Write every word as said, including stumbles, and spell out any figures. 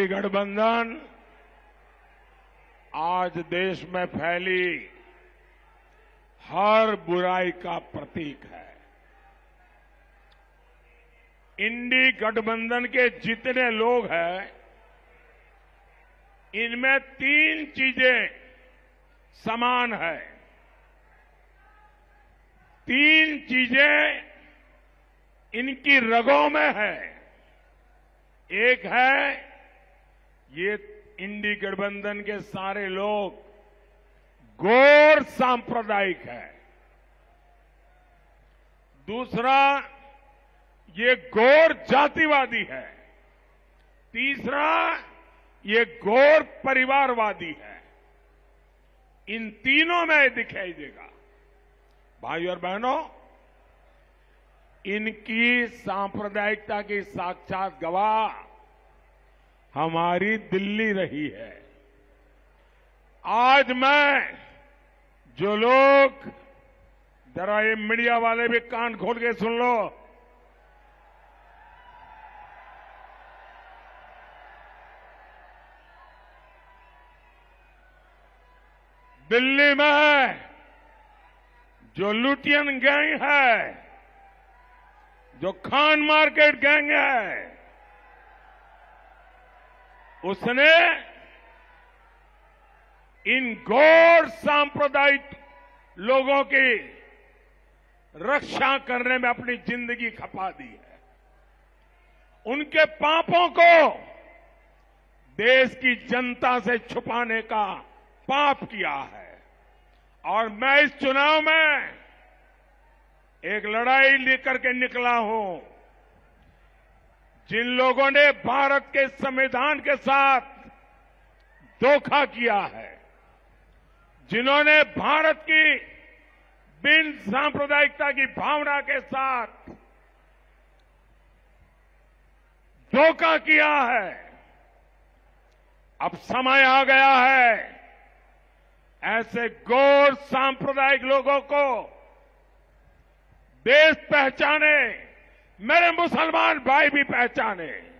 इंडी गठबंधन आज देश में फैली हर बुराई का प्रतीक है। इंडी गठबंधन के जितने लोग हैं, इनमें तीन चीजें समान है। तीन चीजें इनकी रगों में है। एक है, ये इंडी गठबंधन के सारे लोग गौर सांप्रदायिक है। दूसरा, ये गौर जातिवादी है। तीसरा, ये गौर परिवारवादी है। इन तीनों में दिखाई देगा। भाई और बहनों, इनकी सांप्रदायिकता की साक्षात गवाह हमारी दिल्ली रही है। आज मैं जो लोग, जरा ये मीडिया वाले भी कान खोल के सुन लो, दिल्ली में जो लुटियन गैंग है, जो खान मार्केट गैंग है, उसने इन गौर सांप्रदायिक लोगों की रक्षा करने में अपनी जिंदगी खपा दी है। उनके पापों को देश की जनता से छुपाने का पाप किया है। और मैं इस चुनाव में एक लड़ाई लेकर के निकला हूं। जिन लोगों ने भारत के संविधान के साथ धोखा किया है, जिन्होंने भारत की बिन सांप्रदायिकता की भावना के साथ धोखा किया है, अब समय आ गया है ऐसे गौर सांप्रदायिक लोगों को देश पहचाने, मेरे मुसलमान भाई भी पहचाने।